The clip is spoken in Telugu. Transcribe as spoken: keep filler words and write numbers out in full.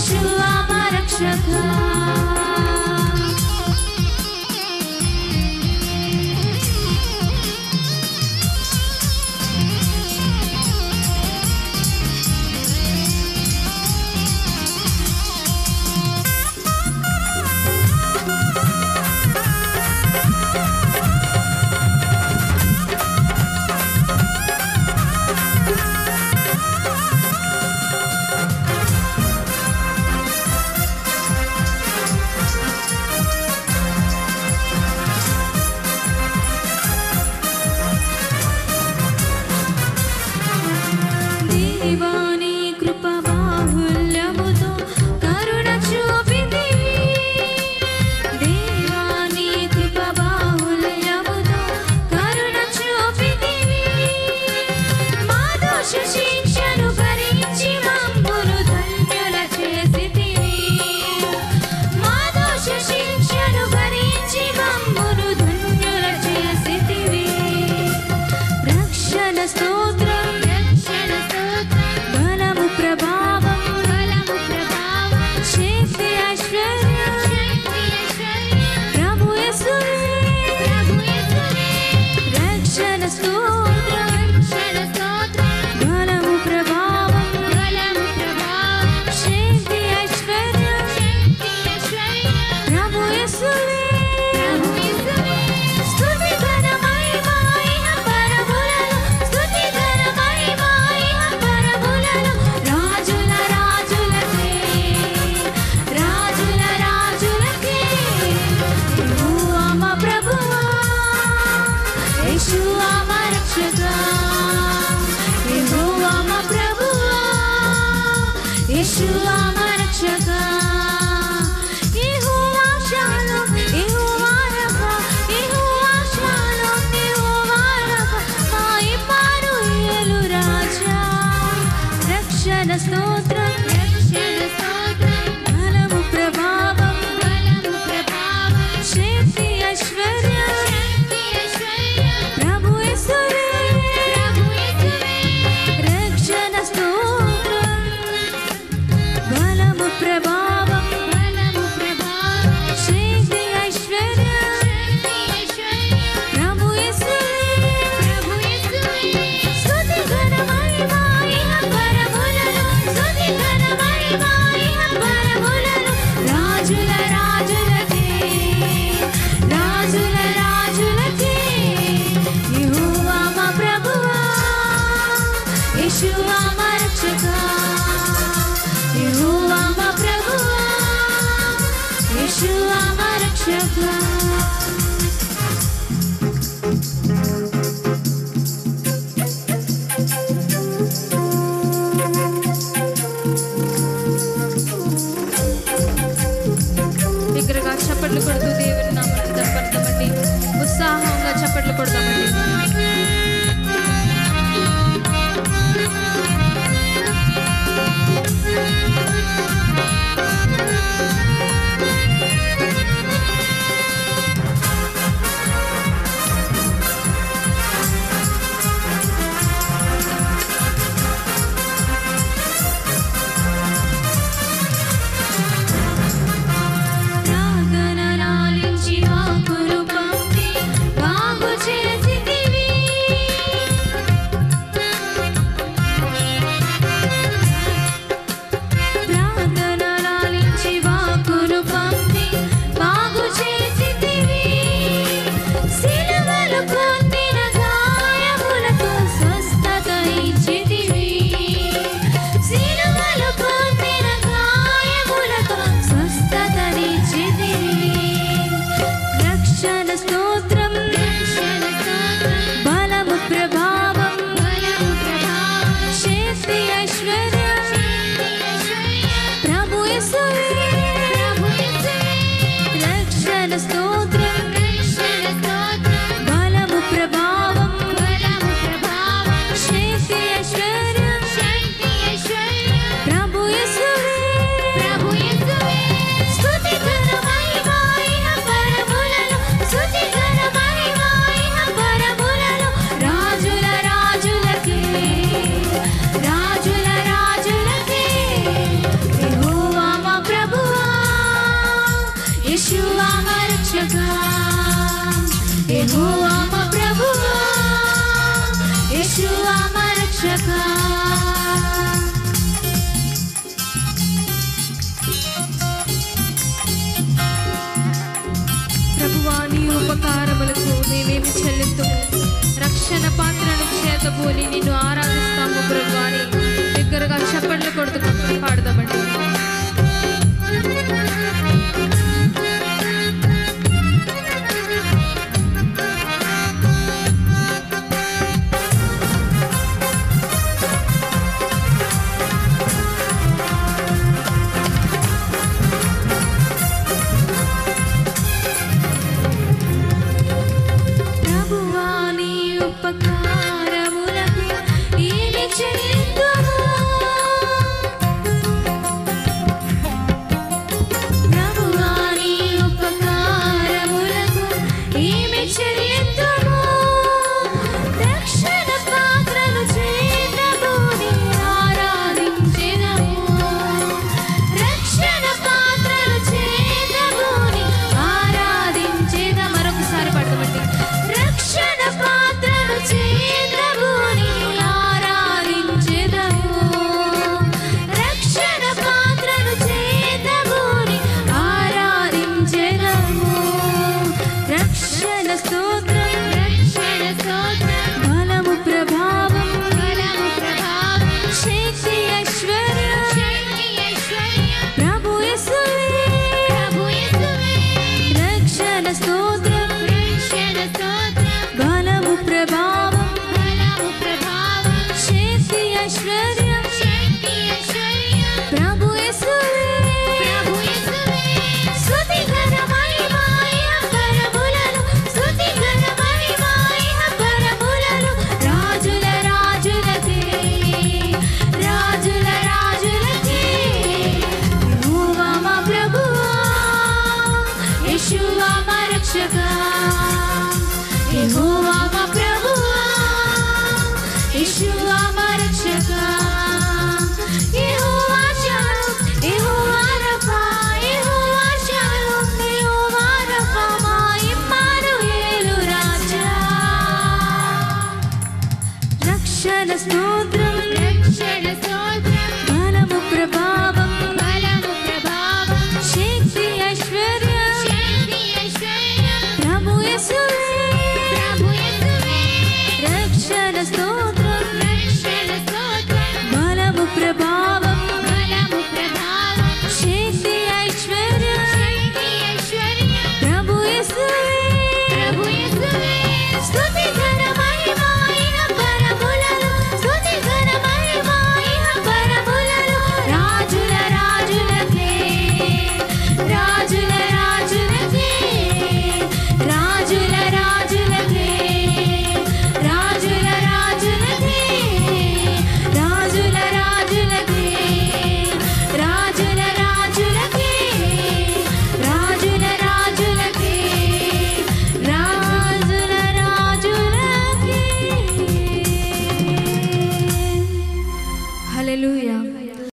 యెషోవా మా రక్షక దేవాని కృప బాహుల్యముతో కరుణ చూపితివి దేవాని కృప బాహుల్యముతో కరుణ చూపితివి మా దోష శిక్షను భరించి మమ్మును ధన్యుల చేసితివి మా దోష శిక్షను భరించి మమ్మును ధన్యుల చేసితివి రక్షణ స్తోత్రం బలము ప్రభావం బలము ప్రభావం శక్తి ఐశ్వర్యం ప్రభు యేసువే ప్రభు యేసువే రక్షణ స్తోత్రం రక్షణ స్తోత్రం బలము ప్రభావం బలము ప్రభావం శక్తి ఐశ్వర్యం శక్తి ఐశ్వర్యం ప్రభు యేసువే ప్రభు యేసువే స్తుతి ఘన మహిమ ఇహ పరములలో స్తుతి ఘన మహిమ ఇహ పరములలో రాజుల రాజులకే రాజుల రాజులకే యెహోవా మా ప్రభువా యెషోవా మా రక్షక యెహోవా మా ప్రభువా యెషోవా మా రక్షక యెహోవా షాలోమ్ యెహోవా రఫా యెహోవా షాలోమ్ యెహోవా రఫా మా ఇమ్మానుయేలు రాజా రక్షణ స్తోత్రం రక్షణ స్తోత్రం బలము ప్రభావం బలము ప్రభావం శక్తి ఐశ్వర్యం శక్తి ఐశ్వర్యం ప్రభు యేసువే ప్రభు యేసువే రక్షణ స్తోత్రం బలము ప్రభావం యెహోవా మా